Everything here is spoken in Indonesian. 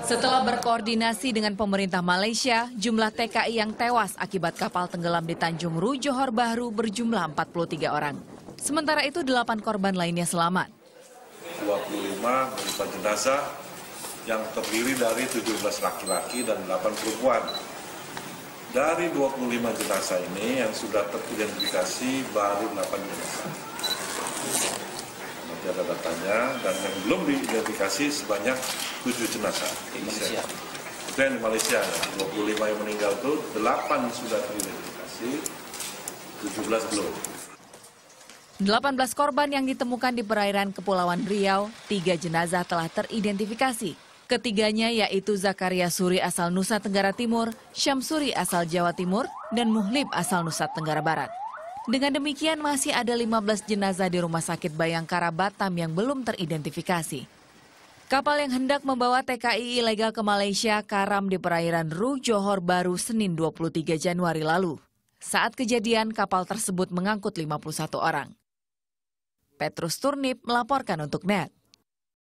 Setelah berkoordinasi dengan pemerintah Malaysia, jumlah TKI yang tewas akibat kapal tenggelam di Tanjung Ru, Johor Bahru berjumlah 43 orang. Sementara itu 8 korban lainnya selamat. 25 berupa jenazah yang terdiri dari 17 laki-laki dan 8 perempuan. Dari 25 jenazah ini yang sudah teridentifikasi baru 8 jenazah. Nanti ada datanya, dan yang belum diidentifikasi sebanyak 7 jenazah. Itu yang di Malaysia. 25 yang meninggal itu 8 sudah teridentifikasi, 17 belum. 18 korban yang ditemukan di perairan Kepulauan Riau, 3 jenazah telah teridentifikasi. Ketiganya yaitu Zakaria Suri asal Nusa Tenggara Timur, Syamsuri asal Jawa Timur, dan Muhlib asal Nusa Tenggara Barat. Dengan demikian masih ada 15 jenazah di Rumah Sakit Bayangkara Batam yang belum teridentifikasi. Kapal yang hendak membawa TKI ilegal ke Malaysia karam di perairan Ru, Johor Bahru, Senin 23 Januari lalu. Saat kejadian, kapal tersebut mengangkut 51 orang. Petrus Turnip melaporkan untuk NET.